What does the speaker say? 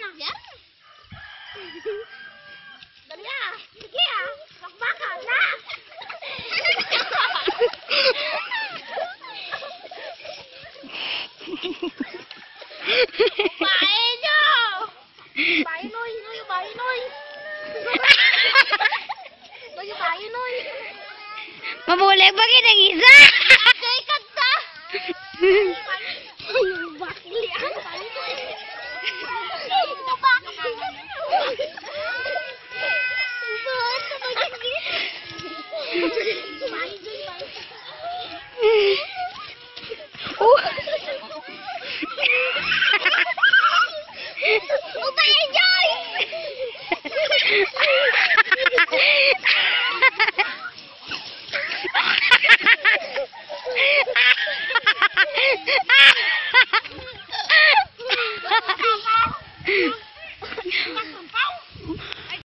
na. Yan. Dali ah. Sige ah. Bakbaka na. Bae nyo. Bae noy. Bae noy. Bae noy. Mabulay ba kinag-isa? Kay kanta. Bakli ang bae noy.